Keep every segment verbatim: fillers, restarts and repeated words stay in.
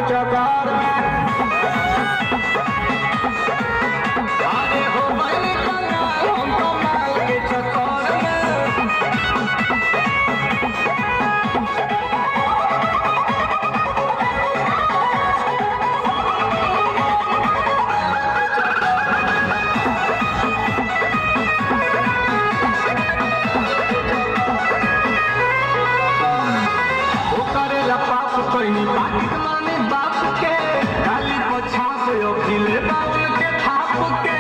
चकार में अरे हो गई कंगाल हम तो माल के चक्कर में कोई बात माने बाप के गाली पछा से अखिले बाउल के थाप के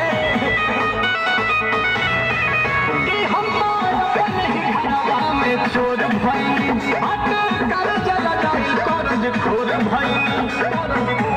ई हम तो नहीं घरवा में चोर भई हट कर जला जाई करज खोर भई